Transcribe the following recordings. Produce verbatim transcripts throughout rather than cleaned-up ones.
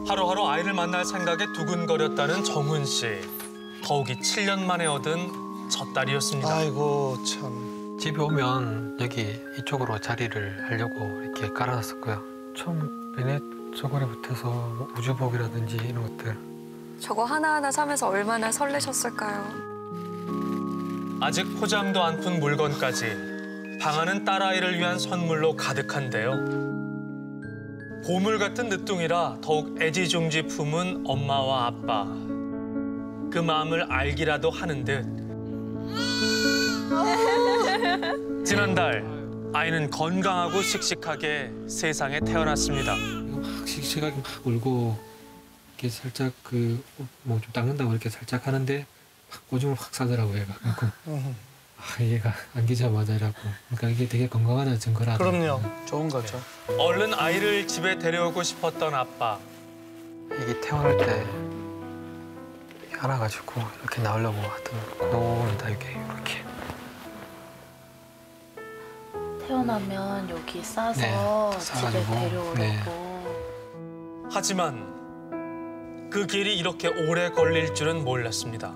하루하루 아이를 만날 생각에 두근거렸다는 정훈 씨. 더욱이 칠 년 만에 얻은 젖딸이었습니다. 아이고 참. 집에 오면 여기 이쪽으로 자리를 하려고 이렇게 깔아놨었고요. 처음 베넷 저고리부터 해서 우주복이라든지 이런 것들. 저거 하나하나 사면서 얼마나 설레셨을까요? 아직 포장도 안 푼 물건까지 방 안은 딸아이를 위한 선물로 가득한데요. 보물 같은 늦둥이라 더욱 애지중지 품은 엄마와 아빠. 그 마음을 알기라도 하는 듯. 지난달 아이는 건강하고 씩씩하게 세상에 태어났습니다. 막 씩씩하게 막 울고 이렇게 살짝 그 뭐 좀 닦는다고 이렇게 살짝 하는데 막 오줌을 확 싸더라고요, 얘가. 아, 얘가 안기자마자 이라고. 그러니까 이게 되게 건강하다는 증거라. 그럼요. 좋은 거죠. 얼른 아이를 집에 데려오고 싶었던 아빠. 이게 태어날 때 안아가지고 이렇게 나오려고 하던 그거는 다 이렇게 이렇게. 태어나면 여기 싸서 네, 집에 싸가지고, 데려오려고. 네. 하지만 그 길이 이렇게 오래 걸릴 줄은 몰랐습니다.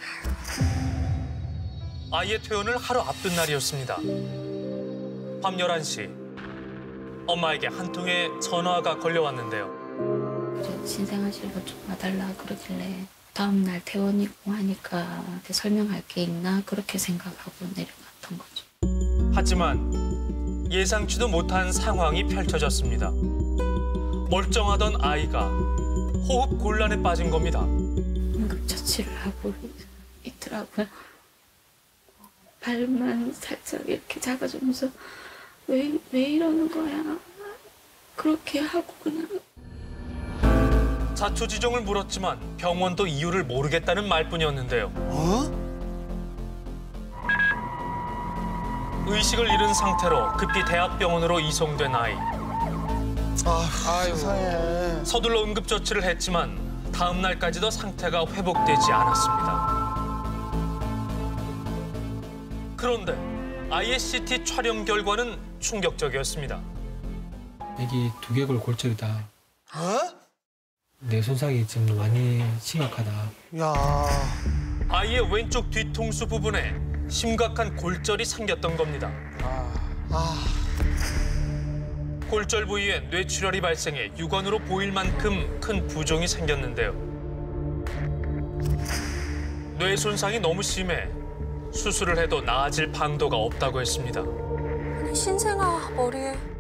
아이의 퇴원을 하루 앞둔 날이었습니다. 밤 열한 시 엄마에게 한 통의 전화가 걸려왔는데요. 그래, 신생아실로 좀 와달라 그러길래 다음 날 퇴원이고 하니까 설명할 게 있나 그렇게 생각하고 내려갔던 거죠. 하지만 예상치도 못한 상황이 펼쳐졌습니다. 멀쩡하던 아이가 호흡 곤란에 빠진 겁니다. 응급처치를 하고 있더라고요. 발만 살짝 이렇게 잡아주면서 왜, 왜 이러는 거야? 그렇게 하고 그냥. 자초지종을 물었지만 병원도 이유를 모르겠다는 말뿐이었는데요. 어? 의식을 잃은 상태로 급히 대학병원으로 이송된 아이. 아, 세상에. 서둘러 응급조치를 했지만 다음 날까지도 상태가 회복되지 않았습니다. 그런데 아이의 씨티 촬영 결과는 충격적이었습니다. 여기 두개골 골절이다. 어? 뇌 손상이 좀 많이 심각하다. 야. 아이의 왼쪽 뒤통수 부분에 심각한 골절이 생겼던 겁니다. 아. 아. 골절 부위에 뇌출혈이 발생해 육안으로 보일 만큼 큰 부종이 생겼는데요. 뇌 손상이 너무 심해 수술을 해도 나아질 방도가 없다고 했습니다. 아니, 신생아 머리에